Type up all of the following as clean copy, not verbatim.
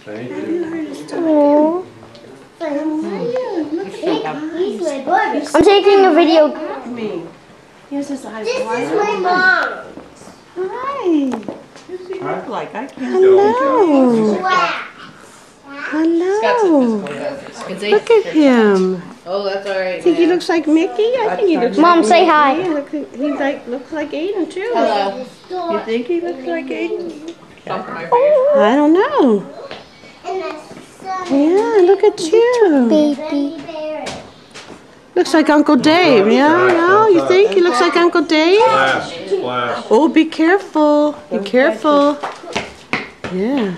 Thank you. Aww. I'm taking a video. Me. Yes, his eyes This wide is my open. mom. Hi. What does he look like? I can't. Hello. Wow. Hello. Look at him. Oh, that's alright. I think he looks like Mickey. I think he looks Mom, like say hi. Mickey. He looks like Aiden too. Hello. You think he looks like Aiden? Stomp on my face. I don't know. Yeah, look at you. Baby. Looks like Uncle Dave. Yeah, no, you think he looks like Uncle Dave? Splash, splash. Oh, be careful. Be careful. Yeah.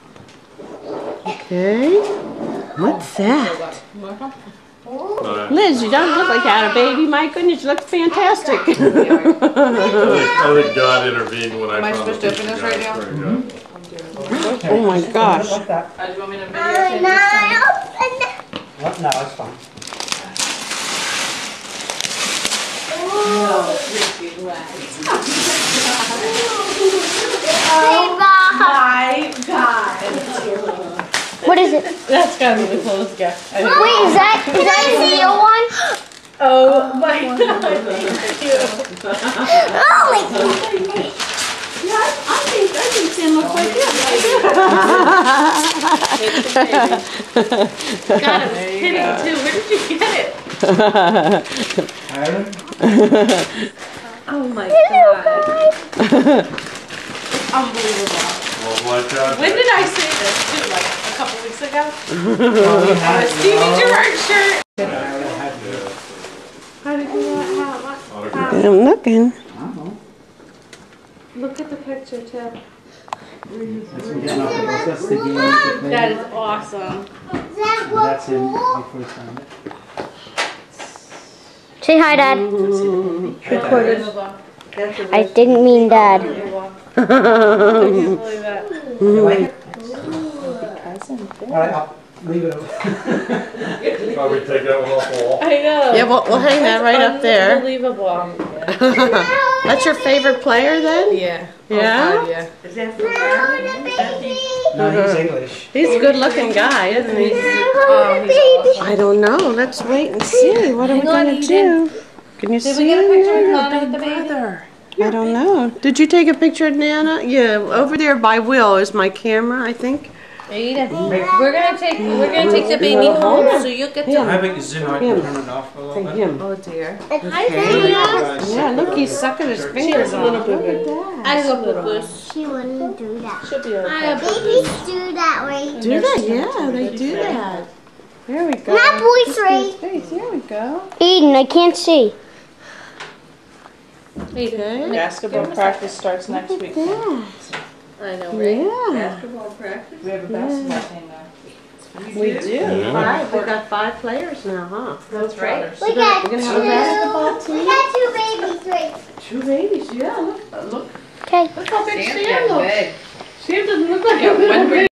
Okay. What's that? Nice. Liz, you don't look like you had a baby. My goodness, you look fantastic. I think God intervened when I Am I found supposed the to open this picture, right guys. now? Very good. Oh my gosh. Do you want me to videotape this? What? No, it's fine. My God. What is it? That's gotta be the coolest gift. Wait, is that a real one? Oh my God. Thank you. Oh my I think Sam looks like him. God, it was hitting too. Where did you get it? Aaron? Oh my God. Unbelievable. Well, like that. When did I say this too? Like a couple weeks ago? Well, we had it. Stevie Gerrard shirt. How did you Autograph. I'm looking. Look at the picture, Tim. That's the game. That is awesome. That's him before he signed it. Say hi, Dad. Unbelievable. I didn't mean Dad. I can't believe that. You like it? Alright, I'll leave it over. Probably take that one off the wall. I know. Yeah, we'll hang that right up there. Unbelievable. That's your favorite player then? Yeah. Yeah? Oh, God, yeah. Is that No, he's English. He's a good looking guy, isn't he? Oh, he's awesome. I don't know. Let's wait and see. What are we Hang on, going to Eden. do? Can you Did see we get a picture him? of Nana with the baby? Brother. I don't know. Did you take a picture of Nana? Yeah, over there by Will is my camera, I think. Eden, we're gonna take the baby home, so you'll get to. How about you zoom out and turn it off a little bit? Him. Oh dear. Yeah, look, he's sucking his fingers on it. Look at that. I love the goose. She wouldn't do that. She'll be okay. Babies do that way. Do they? Yeah, they do that. There we go. Not boys, Ray. There we go. Eden, I can't see. Okay. Basketball practice starts next week. Yeah. I know, right? Yeah. Basketball practice. We have a basketball team now. We do. Yeah. Five. We got 5 players now, huh? That's right. We got We're gonna have a basketball two. team. We got 2 babies, Ray. 2 babies. Yeah. Look. Okay. Look how big Sam's Sam getting looks. big. Sam doesn't look like a